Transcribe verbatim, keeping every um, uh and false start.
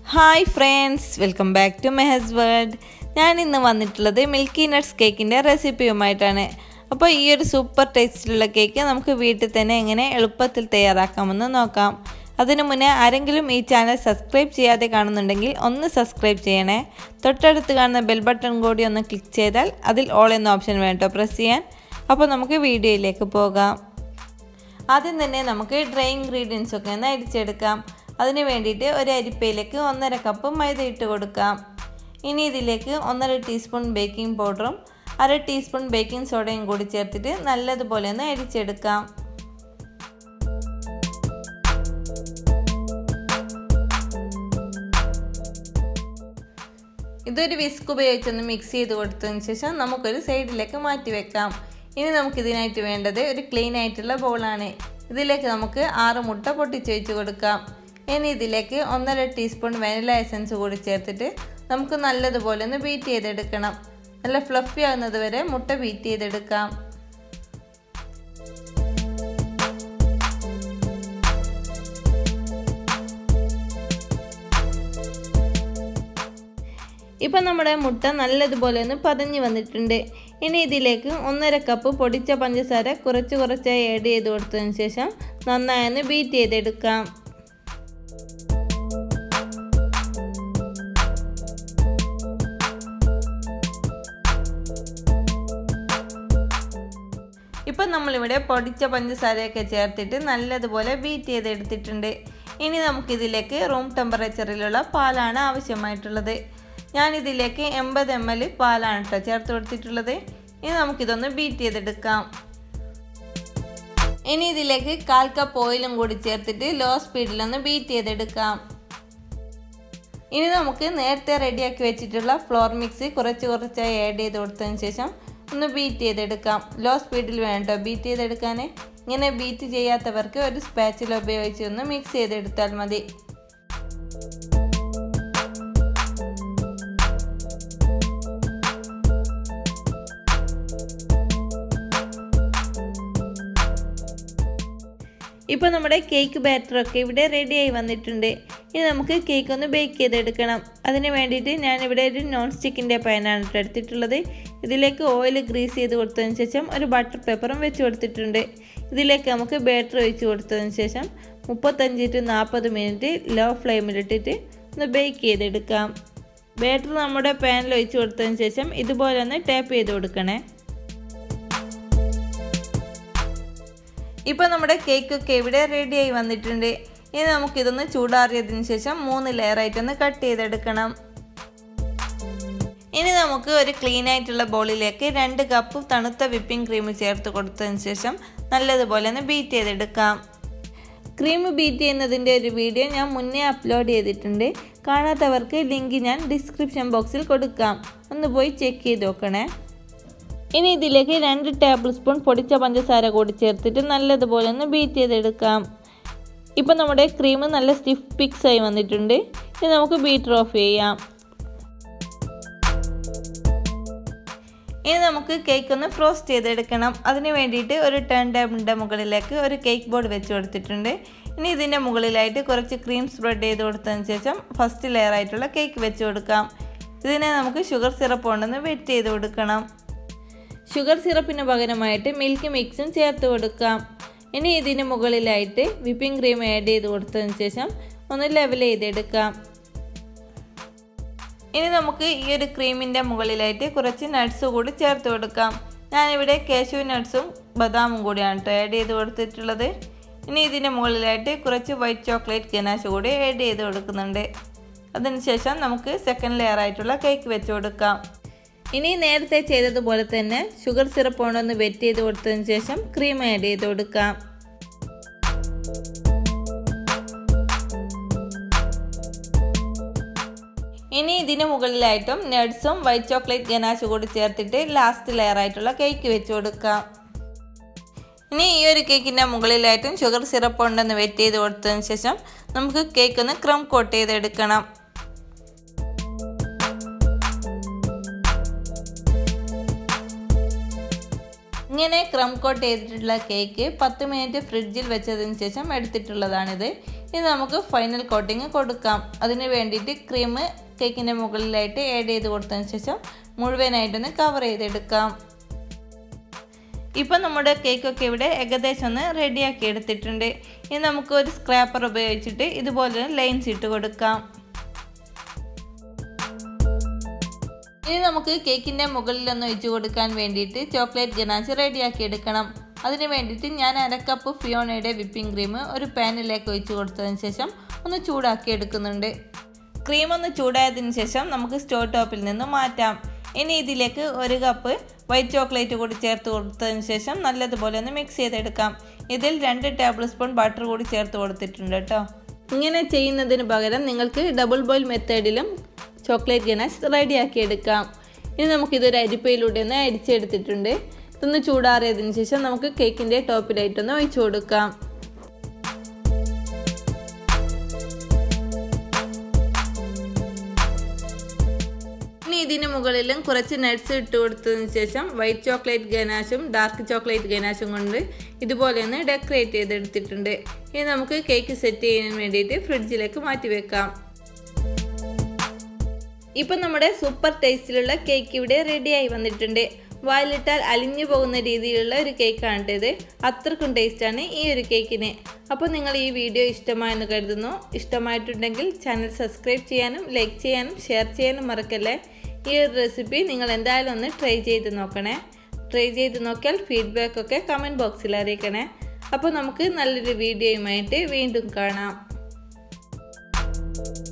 Hi friends, welcome back to MEHAZ world. ഞാൻ ഇന്ന് വന്നിട്ടുള്ളത് മിൽക്കി നട്ട്സ് കേക്കിന്റെ റെസിപ്പിയുമായിട്ടാണ്. അപ്പോൾ ഈ ഒരു സൂപ്പർ ടേസ്റ്റിലുള്ള കേക്ക് നമുക്ക് വീട്ടിൽ തന്നെ എങ്ങനെ എളുപ്പത്തിൽ തയ്യാറാക്കാമെന്ന് നോക്കാം. അതിനു മുന്നേ ആരെങ്കിലും ഈ ചാനൽ സബ്സ്ക്രൈബ് ചെയ്യാതെ കാണുന്നുണ്ടെങ്കിൽ ഒന്ന് സബ്സ്ക്രൈബ് ചെയ്യണേ. തൊട്ടടുത്ത് കാണുന്ന ബെൽ ബട്ടൺ കൂടി ഒന്ന് ക്ലിക്ക് ചെയ്താൽ അതിൽ ഓൾ എന്ന ഓപ്ഷൻ വേണം പ്രസ് ചെയ്യാൻ. അപ്പോൾ നമുക്ക് വീഡിയോയിലേക്ക് പോകാം. ആദ്യം തന്നെ നമുക്ക് ഡ്രൈ ഇൻഗ്രീഡിയൻസ് ഒക്കെ ഒന്ന് അരിച്ചെടുക്കാം. അതിനു വേണ്ടിയിട്ട് ഒരു അരിപ്പയിലേക്ക് ഒന്നര കപ്പ് മൈദ ഇട്ട് കൊടുക്കാം. ഇനി ഇതിലേക്ക് ഒന്നര ടീസ്പൂൺ ബേക്കിംഗ് പൗഡറും അര ടീസ്പൂൺ ബേക്കിംഗ് സോഡയും കൂടി ചേർത്തിട്ട് നല്ലതുപോലെ ഒന്ന് അരിച്ചെടുക്കാം. ഇതൊരു വിസ്ക് ഉപയോഗിച്ചൊന്ന് മിക്സ് ചെയ്ത് കൊടുത്തതിന് ശേഷം നമുക്കൊരു സൈഡിലേക്ക് മാറ്റി വെക്കാം. ഇനി നമുക്കിതിനായിട്ട് വേണ്ടത് ഒരു ക്ലീൻ ആയിട്ടുള്ള ബൗളാണ്. ഇതിലേക്ക് നമുക്ക് ആറ് മുട്ട പൊട്ടിച്ച് വെച്ച് കൊടുക്കാം. ഇനി ഇതിലേക്ക് ഒന്നര ടീസ്പൂൺ വാനില എസൻസ് കൂടി ചേർത്തിട്ട് നമുക്ക് നല്ലതുപോലെ ഒന്ന് ബീറ്റ് ചെയ്തെടുക്കണം. നല്ല ഫ്ലഫി ആകുന്നത് വരെ മുട്ട ബീറ്റ് ചെയ്തെടുക്കാം. ഇപ്പം നമ്മുടെ മുട്ട നല്ലതുപോലെ ഒന്ന് പതഞ്ഞ് വന്നിട്ടുണ്ട്. ഇനി ഇതിലേക്ക് ഒന്നര കപ്പ് പൊടിച്ച പഞ്ചസാര കുറച്ച് കുറച്ചായി ആഡ് ചെയ്ത് കൊടുത്തതിന് ശേഷം നന്നായി ഒന്ന് ബീറ്റ് ചെയ്തെടുക്കാം. ഇപ്പം നമ്മളിവിടെ പൊടിച്ച പഞ്ചസാരയൊക്കെ ചേർത്തിട്ട് നല്ലതുപോലെ ബീറ്റ് ചെയ്തെടുത്തിട്ടുണ്ട്. ഇനി നമുക്കിതിലേക്ക് റൂം ടെമ്പറേച്ചറിലുള്ള പാലാണ് ആവശ്യമായിട്ടുള്ളത്. ഞാനിതിലേക്ക് എൺപത് എം എൽ പാലാണ് കേട്ടോ ചേർത്ത് കൊടുത്തിട്ടുള്ളത്. ഇനി നമുക്കിതൊന്ന് ബീറ്റ് ചെയ്തെടുക്കാം. ഇനി ഇതിലേക്ക് കാൽ കപ്പ് ഓയിലും കൂടി ചേർത്തിട്ട് ലോ സ്പീഡിലൊന്ന് ബീറ്റ് ചെയ്തെടുക്കാം. ഇനി നമുക്ക് നേരത്തെ റെഡിയാക്കി വെച്ചിട്ടുള്ള ഫ്ലോർ മിക്സ് കുറച്ച് കുറച്ചായി ആഡ് ചെയ്ത് കൊടുത്തതിന് ശേഷം ഒന്ന് ബീറ്റ് ചെയ്തെടുക്കാം. ലോ സ്പീഡിൽ വേണ്ട ബീറ്റ് ചെയ്തെടുക്കാൻ. ഇങ്ങനെ ബീറ്റ് ചെയ്യാത്തവർക്ക് ഒരു സ്പാച്ചിൽ ഉപയോഗിച്ച് ഒന്ന് മിക്സ് ചെയ്തെടുത്താൽ മതി. ഇപ്പോൾ നമ്മുടെ കേക്ക് ബാറ്ററൊക്കെ ഇവിടെ റെഡിയായി വന്നിട്ടുണ്ട്. ഇനി നമുക്ക് കേക്ക് ഒന്ന് ബേക്ക് ചെയ്തെടുക്കണം. അതിന് വേണ്ടിയിട്ട് ഞാനിവിടെ ഒരു നോൺ സ്റ്റിക്കിൻ്റെ പാനാണ് എടുത്തിട്ടുള്ളത്. ഇതിലേക്ക് ഓയിൽ ഗ്രീസ് ചെയ്ത് കൊടുത്തതിന് ശേഷം ഒരു ബട്ടർ പേപ്പറും വെച്ച് കൊടുത്തിട്ടുണ്ട്. ഇതിലേക്ക് നമുക്ക് ബാറ്റർ ഒഴിച്ച് കൊടുത്തതിന് ശേഷം മുപ്പത്തഞ്ച് ടു നാൽപ്പത് മിനിറ്റ് ലോ ഫ്ലെയിമിലിട്ടിട്ട് ഒന്ന് ബേക്ക് ചെയ്തെടുക്കാം. ബാറ്റർ നമ്മുടെ പാനിൽ ഒഴിച്ച് കൊടുത്തതിന് ശേഷം ഇതുപോലെ ഒന്ന് ടാപ്പ് ചെയ്ത് കൊടുക്കണേ. ഇപ്പോൾ നമ്മുടെ കേക്കൊക്കെ ഇവിടെ റെഡിയായി വന്നിട്ടുണ്ട്. ഇനി നമുക്കിതൊന്ന് ചൂടാറിയതിന് ശേഷം മൂന്ന് ലെയറായിട്ടൊന്ന് കട്ട് ചെയ്തെടുക്കണം. ഇനി നമുക്ക് ഒരു ക്ലീൻ ആയിട്ടുള്ള ബൗളിലേക്ക് രണ്ട് കപ്പ് തണുത്ത വിപ്പിംഗ് ക്രീം ചേർത്ത് കൊടുത്തതിന് ശേഷം നല്ലതുപോലെ ഒന്ന് ബീറ്റ് ചെയ്തെടുക്കാം. ക്രീം ബീറ്റ് ചെയ്യുന്നതിൻ്റെ ഒരു വീഡിയോ ഞാൻ മുന്നേ അപ്ലോഡ് ചെയ്തിട്ടുണ്ട്. കാണാത്തവർക്ക് ലിങ്ക് ഞാൻ ഡിസ്ക്രിപ്ഷൻ ബോക്സിൽ കൊടുക്കാം. ഒന്ന് പോയി ചെക്ക് ചെയ്ത് നോക്കണേ. ഇനി ഇതിലേക്ക് രണ്ട് ടേബിൾ സ്പൂൺ പൊടിച്ച പഞ്ചസാര കൂടി ചേർത്തിട്ട് നല്ലതുപോലെ ഒന്ന് ബീറ്റ് ചെയ്തെടുക്കാം. ഇപ്പം നമ്മുടെ ക്രീം നല്ല സ്റ്റിഫ് പിക്സ് ആയി വന്നിട്ടുണ്ട്. ഇനി നമുക്ക് ബീറ്റർ ഓഫ് ചെയ്യാം. ഇനി നമുക്ക് കേക്ക് ഒന്ന് ഫ്രോസ്റ്റ് ചെയ്തെടുക്കണം. അതിന് വേണ്ടിയിട്ട് ഒരു ടേൺ ടേബിളിൻ്റെ മുകളിലേക്ക് ഒരു കേക്ക് ബോർഡ് വെച്ച് കൊടുത്തിട്ടുണ്ട്. ഇനി ഇതിൻ്റെ മുകളിലായിട്ട് കുറച്ച് ക്രീം സ്പ്രെഡ് ചെയ്ത് കൊടുത്തതിന് ശേഷം ഫസ്റ്റ് ലെയർ ആയിട്ടുള്ള കേക്ക് വെച്ച് കൊടുക്കാം. ഇതിനെ നമുക്ക് ഷുഗർ സിറപ്പ് കൊണ്ടൊന്ന് വെറ്റ് ചെയ്ത് കൊടുക്കണം. ഷുഗർ സിറപ്പിന് പകരമായിട്ട് മിൽക്ക് മിക്സും ചേർത്ത് കൊടുക്കാം. ഇനി ഇതിന് മുകളിലായിട്ട് വിപ്പിംഗ് ക്രീം ആഡ് ചെയ്ത് കൊടുത്തതിന് ശേഷം ഒന്ന് ലെവൽ ചെയ്തെടുക്കാം. ഇനി നമുക്ക് ഈ ഒരു ക്രീമിൻ്റെ മുകളിലായിട്ട് കുറച്ച് നട്ട്സ് കൂടി ചേർത്ത് കൊടുക്കാം. ഞാനിവിടെ കാഷ്യൂ നട്ട്സും ബദാമും കൂടിയാണ് കേട്ടോ ആഡ് ചെയ്ത് കൊടുത്തിട്ടുള്ളത്. ഇനി ഇതിൻ്റെ മുകളിലായിട്ട് കുറച്ച് വൈറ്റ് ചോക്ലേറ്റ് ഗനാഷ് കൂടി ആഡ് ചെയ്ത് കൊടുക്കുന്നുണ്ട്. അതിനുശേഷം നമുക്ക് സെക്കൻഡ് ലെയർ ആയിട്ടുള്ള കേക്ക് വെച്ച് കൊടുക്കാം. ഇനി നേരത്തെ ചെയ്തതുപോലെ തന്നെ ഷുഗർ സിറപ്പ് കൊണ്ടൊന്ന് വെറ്റ് ചെയ്ത് കൊടുത്തതിന് ശേഷം ക്രീം ആഡ് ചെയ്ത് കൊടുക്കാം. ഇനി ഇതിന് മുകളിലായിട്ടും നട്ട്സും വൈറ്റ് ചോക്ലേറ്റ് ഗനാഷ് കൂടി ചേർത്തിട്ട് ലാസ്റ്റ് ലെയർ ആയിട്ടുള്ള കേക്ക് വെച്ച് കൊടുക്കാം. ഇനി ഈ ഒരു കേക്കിൻ്റെ മുകളിലായിട്ടും ഷുഗർ സിറപ്പ് കൊണ്ടൊന്ന് വെറ്റ് ചെയ്ത് കൊടുത്തതിന് ശേഷം നമുക്ക് കേക്ക് ഒന്ന് ക്രം കോട്ട് ചെയ്തെടുക്കണം. ഇങ്ങനെ ക്രം കോട്ട് ചെയ്തിട്ടുള്ള കേക്ക് പത്ത് മിനിറ്റ് ഫ്രിഡ്ജിൽ വെച്ചതിന് ശേഷം എടുത്തിട്ടുള്ളതാണിത്. ഇനി നമുക്ക് ഫൈനൽ കോട്ടിങ് കൊടുക്കാം. അതിന് വേണ്ടിയിട്ട് ക്രീം കേക്കിൻ്റെ മുകളിലായിട്ട് ആഡ് ചെയ്ത് കൊടുത്തതിന് ശേഷം മുഴുവനായിട്ടൊന്ന് കവർ ചെയ്തെടുക്കാം. ഇപ്പം നമ്മുടെ കേക്കൊക്കെ ഇവിടെ ഏകദേശം ഒന്ന് റെഡിയാക്കി എടുത്തിട്ടുണ്ട്. ഇനി നമുക്ക് ഒരു സ്ക്രാപ്പർ ഉപയോഗിച്ചിട്ട് ഇതുപോലെ ലൈൻസ് ഇട്ട് കൊടുക്കാം. ഇനി നമുക്ക് കേക്കിൻ്റെ മുകളിലൊന്ന് ഒഴിച്ച് കൊടുക്കാൻ വേണ്ടിയിട്ട് ചോക്ലേറ്റ് ഗനാച്ച് റെഡിയാക്കി എടുക്കണം. അതിന് വേണ്ടിയിട്ട് ഞാൻ അര കപ്പ് ഫിയോണയുടെ വിപ്പിംഗ് ക്രീം ഒരു പാനിലേക്ക് ഒഴിച്ച് കൊടുത്തതിന് ശേഷം ഒന്ന് ചൂടാക്കി എടുക്കുന്നുണ്ട്. ക്രീം ഒന്ന് ചൂടായതിന് ശേഷം നമുക്ക് സ്റ്റോവ് ടോപ്പിൽ നിന്ന് മാറ്റാം. ഇനി ഇതിലേക്ക് ഒരു കപ്പ് വൈറ്റ് ചോക്ലേറ്റ് കൂടി ചേർത്ത് കൊടുത്തതിന് ശേഷം നല്ലതുപോലെ ഒന്ന് മിക്സ് ചെയ്തെടുക്കാം. ഇതിൽ രണ്ട് ടേബിൾ സ്പൂൺ ബട്ടർ കൂടി ചേർത്ത് കൊടുത്തിട്ടുണ്ട് കേട്ടോ. ഇങ്ങനെ ചെയ്യുന്നതിന് പകരം നിങ്ങൾക്ക് ഡബിൾ ബോയിൽ മെത്തേഡിലും ചോക്ലേറ്റ് ഗനാച്ച് റെഡിയാക്കി എടുക്കാം. ഇനി നമുക്കിതൊരു അരിപ്പയിലൂടെ ഒന്ന് അരിച്ചെടുത്തിട്ടുണ്ട്. ഇതൊന്ന് ചൂടാറിയതിന് ശേഷം നമുക്ക് കേക്കിൻ്റെ ടോപ്പിലായിട്ടൊന്ന് ഒഴിച്ചു കൊടുക്കാം. ഇനി ഇതിന് മുകളിലും കുറച്ച് നട്ട്സ് ഇട്ട് കൊടുത്തതിന് ശേഷം വൈറ്റ് ചോക്ലേറ്റ് ഗനാശും ഡാർക്ക് ചോക്ലേറ്റ് ഗനാശും കൊണ്ട് ഇതുപോലെ ഒന്ന് ഡെക്കറേറ്റ് ചെയ്തെടുത്തിട്ടുണ്ട്. ഇനി നമുക്ക് കേക്ക് സെറ്റ് ചെയ്യാൻ വേണ്ടിയിട്ട് ഫ്രിഡ്ജിലേക്ക് മാറ്റി വെക്കാം. ഇപ്പം നമ്മുടെ സൂപ്പർ ടേസ്റ്റിലുള്ള കേക്ക് ഇവിടെ റെഡിയായി വന്നിട്ടുണ്ട്. വായിലിട്ടാൽ അലിഞ്ഞു പോകുന്ന രീതിയിലുള്ള ഒരു കേക്കാണ് ഇത്. അത്രക്കും ടേസ്റ്റാണ് ഈ ഒരു കേക്കിന്. അപ്പോൾ നിങ്ങൾ ഈ വീഡിയോ ഇഷ്ടമായെന്ന് കരുതുന്നു. ഇഷ്ടമായിട്ടുണ്ടെങ്കിൽ ചാനൽ സബ്സ്ക്രൈബ് ചെയ്യാനും ലൈക്ക് ചെയ്യാനും ഷെയർ ചെയ്യാനും മറക്കല്ലേ. ഈ ഒരു റെസിപ്പി നിങ്ങൾ എന്തായാലും ഒന്ന് ട്രൈ ചെയ്ത് നോക്കണേ. ട്രൈ ചെയ്ത് നോക്കിയാൽ ഫീഡ്ബാക്കൊക്കെ കമൻറ്റ് ബോക്സിൽ അറിയിക്കണേ. അപ്പോൾ നമുക്ക് നല്ലൊരു വീഡിയോയുമായിട്ട് വീണ്ടും കാണാം.